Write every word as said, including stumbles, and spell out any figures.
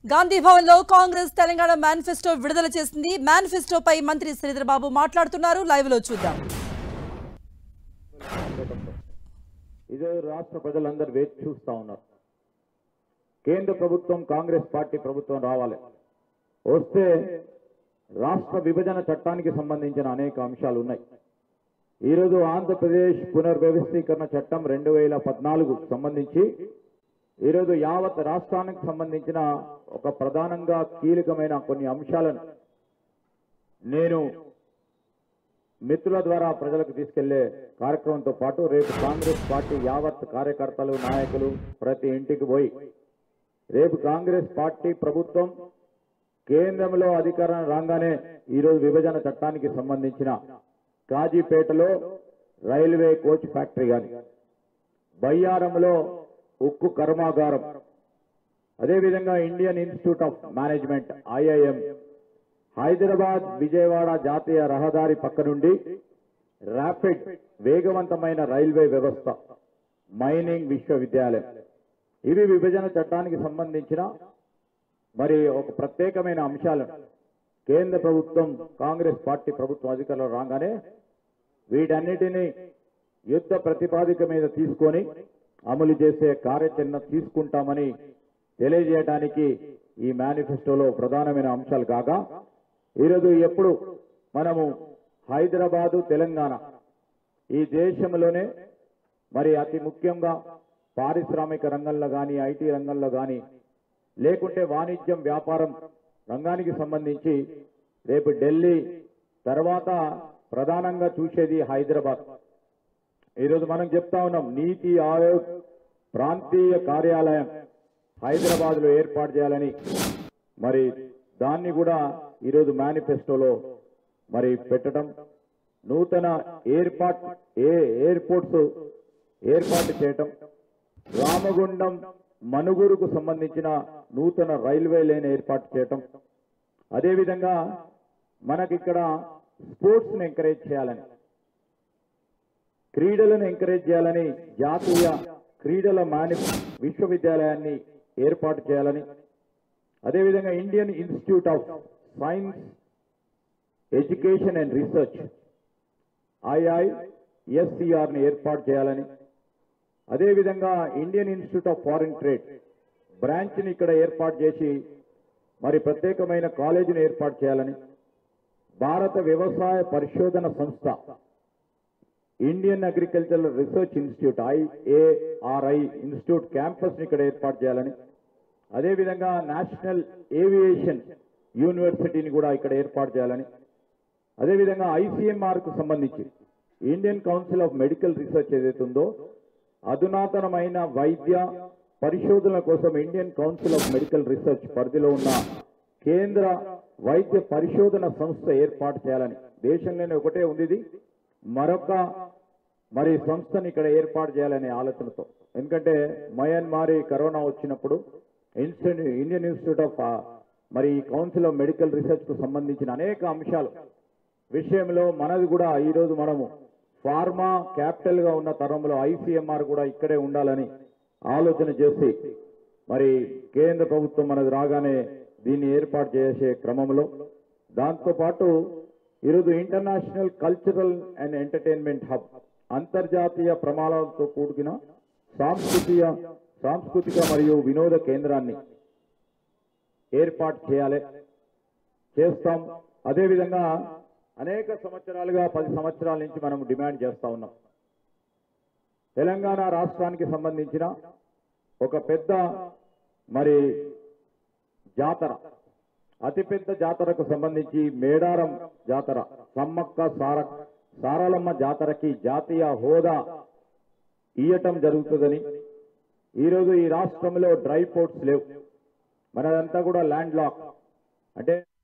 గాంధీ భవన్ లో కాంగ్రెస్ తెలంగాణ మేనిఫెస్టో విడుదల చేసింది. మేనిఫెస్టోపై మంత్రి శ్రీధర్ బాబు మాట్లాడుతున్నారు. లైవ్ లో చూద్దాం. ఇదే రాష్ట్ర ప్రజలందరూ వేచి చూస్తా ఉన్నారు. కేంద్ర ప్రభుత్వం కాంగ్రెస్ పార్టీ ప్రభుత్వం రావాలి. వస్తే రాష్ట్ర విభజన చట్టానికి సంబంధించిన అనేక అంశాలు ఉన్నాయి. ఈరోజు ఆంధ్రప్రదేశ్ పునర్వ్యవస్థీకరణ చట్టం రెండు వేల పద్నాలుగు సంబంధించి ఈరోజు యావత్ రాష్ట్రానికి సంబంధించిన ఒక ప్రధానంగా కీలకమైన కొన్ని అంశాలను నేను మిత్రుల ద్వారా ప్రజలకు తీసుకెళ్లే కార్యక్రమంతో పాటు రేపు కాంగ్రెస్ పార్టీ యావత్ కార్యకర్తలు నాయకులు ప్రతి ఇంటికి పోయి రేపు కాంగ్రెస్ పార్టీ ప్రభుత్వం కేంద్రంలో అధికారం రాగానే ఈరోజు విభజన చట్టానికి సంబంధించిన కాజీపేటలో రైల్వే కోచ్ ఫ్యాక్టరీ కానీ, బయ్యారంలో ఉక్కు కర్మాగారం, అదేవిధంగా Indian institute of Management IIM, Hyderabad Vijayawada జాతీయ రహదారి పక్క నుండి ర్యాపిడ్ వేగవంతమైన రైల్వే వ్యవస్థ, మైనింగ్ విశ్వవిద్యాలయం, ఇవి విభజన చట్టానికి సంబంధించిన మరి ఒక ప్రత్యేకమైన అంశాలు. కేంద్ర ప్రభుత్వం కాంగ్రెస్ పార్టీ ప్రభుత్వం అధికారంలో రాగానే వీటన్నిటినీ యుద్ధ ప్రతిపాదిక మీద తీసుకొని అమలు చేసే కార్యాచరణ తీసుకుంటామని తెలియజేయడానికి ఈ మేనిఫెస్టోలో ప్రధానమైన అంశాలు కాగా, ఈరోజు ఎప్పుడు మనము హైదరాబాదు తెలంగాణ ఈ దేశంలోనే మరి అతి ముఖ్యంగా పారిశ్రామిక రంగంలో కానీ, ఐటీ రంగంలో కానీ, లేకుంటే వాణిజ్యం వ్యాపారం రంగానికి సంబంధించి రేపు ఢిల్లీ తర్వాత ప్రధానంగా చూసేది హైదరాబాద్. ఈరోజు మనం చెప్తా ఉన్నాం నీతి ఆయోగ్ ప్రాంతీయ కార్యాలయం హైదరాబాద్ లో ఏర్పాటు చేయాలని, మరి దాన్ని కూడా ఈరోజు మేనిఫెస్టోలో మరి పెట్టడం, నూతన ఏర్పాటు ఏ ఎయిర్పోర్ట్స్ ఏర్పాటు చేయటం, రామగుండం మనుగురుకు సంబంధించిన నూతన రైల్వే లైన్ ఏర్పాటు చేయటం, అదేవిధంగా మనకిక్కడ స్పోర్ట్స్ ని ఎంకరేజ్ చేయాలని, క్రీడలను ఎంకరేజ్ చేయాలని జాతీయ క్రీడల మాని విశ్వవిద్యాలయాన్ని ఏర్పాటు చేయాలని, అదేవిధంగా Indian institute of science education and research IISCR ని ఏర్పాటు చేయాలని, అదేవిధంగా Indian institute of foreign trade branch ని ఇక్కడ ఏర్పాటు చేసి మరి ప్రత్యేకమైన కాలేజీని ఏర్పాటు చేయాలని, భారత వ్యవసాయ పరిశోధన సంస్థ Indian agricultural research institute IARI institute campus ని ఇక్కడ ఏర్పాటు చేయాలని, అదేవిధంగా నేషనల్ ఏవియేషన్ యూనివర్సిటీని కూడా ఇక్కడ ఏర్పాటు చేయాలని, అదేవిధంగా ఐసీఎంఆర్ కు సంబంధించి Indian council of medical research ఏదైతే ఉందో అధునాతనమైన వైద్య పరిశోధనల కోసం Indian council of medical research పరిధిలో ఉన్న కేంద్ర వైద్య పరిశోధన సంస్థ ఏర్పాటు చేయాలని, దేశంలోనే ఒకటే ఉంది ఇది, మరొక మరి సంస్థని ఇక్కడ ఏర్పాటు చేయాలనే ఆలోచనతో. ఎందుకంటే మయన్మారి కరోనా వచ్చినప్పుడు ఇండియన్ ఇన్స్టిట్యూట్ ఆఫ్ మరి కౌన్సిల్ ఆఫ్ మెడికల్ రీసెర్చ్ కు సంబంధించిన అనేక అంశాలు విషయంలో మనది కూడా ఈరోజు మనము ఫార్మా క్యాపిటల్ గా ఉన్న తరంలో ఐసీఎంఆర్ కూడా ఇక్కడే ఉండాలని ఆలోచన చేసి మరి కేంద్ర ప్రభుత్వం మనది రాగానే దీన్ని ఏర్పాటు చేసే క్రమంలో, దాంతో పాటు ఈరోజు international cultural and entertainment hub అంతర్జాతీయ ప్రమాణాలతో కూడిన సాంస్కృతిక సాంస్కృతిక మరియు వినోద కేంద్రాన్ని ఏర్పాటు చేయాలి, చేస్తాం. అదేవిధంగా అనేక సంవత్సరాలుగా పది సంవత్సరాల నుంచి మనం డిమాండ్ చేస్తా ఉన్నాం. తెలంగాణ రాష్ట్రానికి సంబంధించిన ఒక పెద్ద మరి జాతర, అతిపెద్ద జాతరకు సంబంధించి మేడారం జాతర, సమ్మక్క సార సారలమ్మ జాతరకి జాతీయ హోదా ఇయ్యటం జరుగుతుందని, ఈరోజు ఈ రాష్ట్రంలో డ్రై పోర్ట్స్ లేవు, మనదంతా కూడా ల్యాండ్ లాక్, అంటే